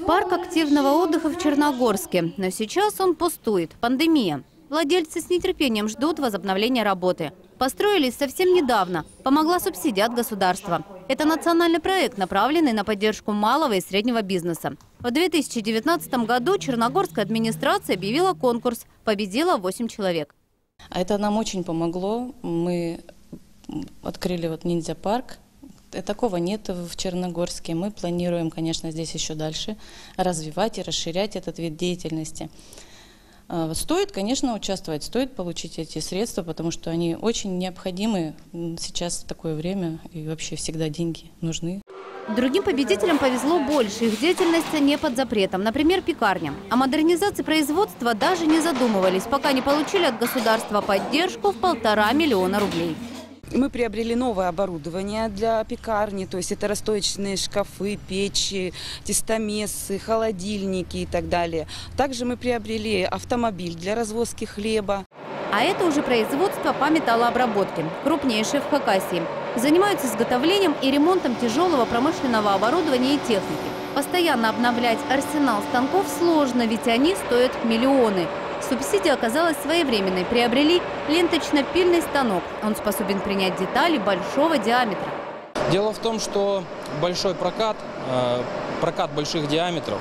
Парк активного отдыха в Черногорске. Но сейчас он пустует. Пандемия. Владельцы с нетерпением ждут возобновления работы. Построились совсем недавно. Помогла субсидия от государства. Это национальный проект, направленный на поддержку малого и среднего бизнеса. В 2019 году Черногорская администрация объявила конкурс. Победило 8 человек. Это нам очень помогло. Мы открыли ниндзя-парк. Такого нет в Черногорске. Мы планируем, конечно, здесь еще дальше развивать и расширять этот вид деятельности. Стоит, конечно, участвовать, стоит получить эти средства, потому что они очень необходимы сейчас в такое время, и вообще всегда деньги нужны. Другим победителям повезло больше. Их деятельность не под запретом. Например, пекарня. О модернизации производства даже не задумывались, пока не получили от государства поддержку в 1,5 миллиона рублей. Мы приобрели новое оборудование для пекарни, то есть это расстоечные шкафы, печи, тестомесы, холодильники и так далее. Также мы приобрели автомобиль для развозки хлеба. А это уже производство по металлообработке, крупнейшее в Хакасии. Занимаются изготовлением и ремонтом тяжелого промышленного оборудования и техники. Постоянно обновлять арсенал станков сложно, ведь они стоят миллионы. Субсидия оказалась своевременной. Приобрели ленточно-пильный станок. Он способен принять детали большого диаметра. Дело в том, что большой прокат больших диаметров,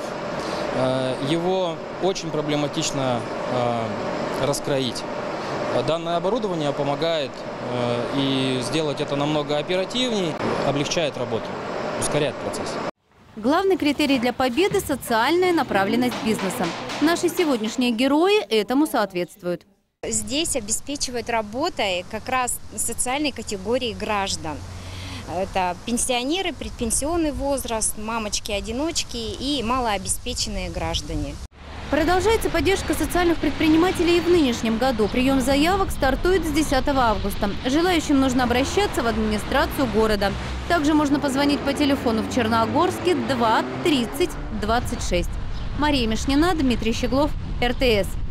его очень проблематично раскроить. Данное оборудование помогает и сделать это намного оперативнее, облегчает работу, ускоряет процесс. Главный критерий для победы – социальная направленность бизнеса. Наши сегодняшние герои этому соответствуют. Здесь обеспечивают работой как раз социальной категории граждан. Это пенсионеры, предпенсионный возраст, мамочки-одиночки и малообеспеченные граждане. Продолжается поддержка социальных предпринимателей и в нынешнем году. Прием заявок стартует с 10 августа. Желающим нужно обращаться в администрацию города. Также можно позвонить по телефону в Черногорске 2 30 26. Мария Мишнина, Дмитрий Щеглов, РТС.